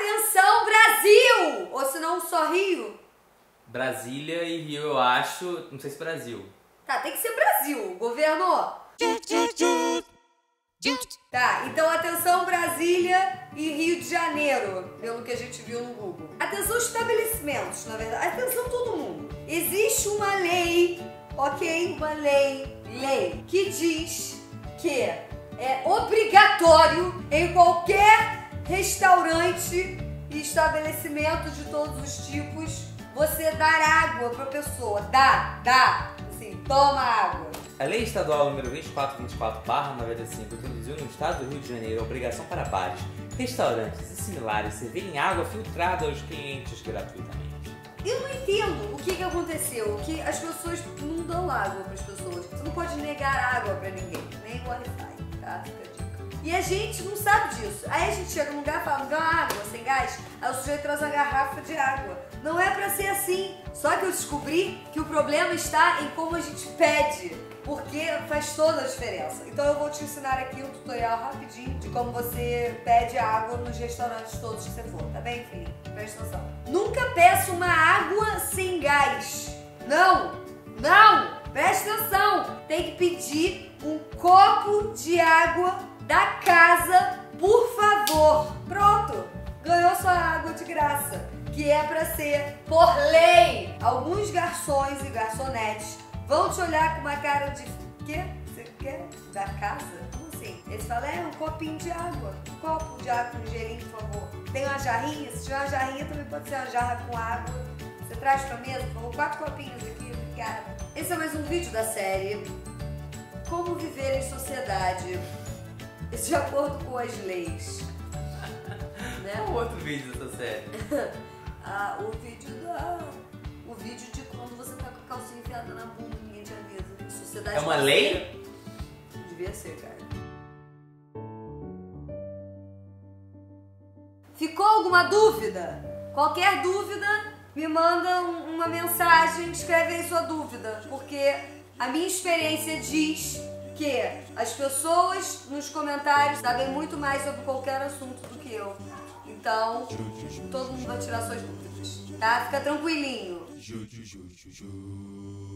Atenção, Brasil! Ou se não, só Rio? Brasília e Rio, eu acho. Não sei se Brasil. Tá, tem que ser Brasil, governo. Tá, então atenção Brasília e Rio de Janeiro, pelo que a gente viu no Google. Atenção estabelecimentos, na verdade. Atenção todo mundo. Existe uma lei, ok? Uma lei que diz que é obrigatório em qualquer restaurante e estabelecimento de todos os tipos você dar água pra pessoa. Dá. Assim, toma água. A Lei Estadual número 2424/95 introduziu no estado do Rio de Janeiro a obrigação para bares, restaurantes e similares servirem água filtrada aos clientes gratuitamente. Eu não entendo o que aconteceu, que as pessoas não dão água para as pessoas. Você não pode negar água para ninguém, nem Wi-Fi, tá? Fica a dica. E a gente não sabe disso. Aí a gente chega num lugar e fala, me dá uma água sem gás, aí o sujeito traz uma garrafa de água. Não é pra ser assim. Só que eu descobri que o problema está em como a gente pede, porque faz toda a diferença. Então eu vou te ensinar aqui um tutorial rapidinho de como você pede água nos restaurantes todos que você for, tá bem, filhinho? Presta atenção. Nunca peça uma água sem gás. Não! Presta atenção! Tem que pedir um copo de água da casa, por favor. Pronto! Ganhou sua água de graça, que é pra ser por lei. Alguns garçons e garçonetes vão te olhar com uma cara de quê? Você quer? Da casa? Como assim? Eles falam, um copinho de água. Um copo de água com gelinho, por favor. Tem uma jarrinha? Se tiver uma jarrinha, também pode ser uma jarra com água. Você traz pra mesa, por favor, 4 copinhos aqui, obrigada. Esse é mais um vídeo da série Como Viver em Sociedade de acordo com as leis. Né? Qual o outro vídeo dessa série? O vídeo de quando você tá com a calcinha enfiada na bunda e ninguém te avisa. Sociedade é uma lei? Devia ser, cara. Ficou alguma dúvida? Qualquer dúvida, me manda uma mensagem, escreve aí sua dúvida. Porque a minha experiência diz que as pessoas nos comentários sabem muito mais sobre qualquer assunto do que eu. Então, todo mundo vai tirar suas dúvidas, tá? Fica tranquilinho.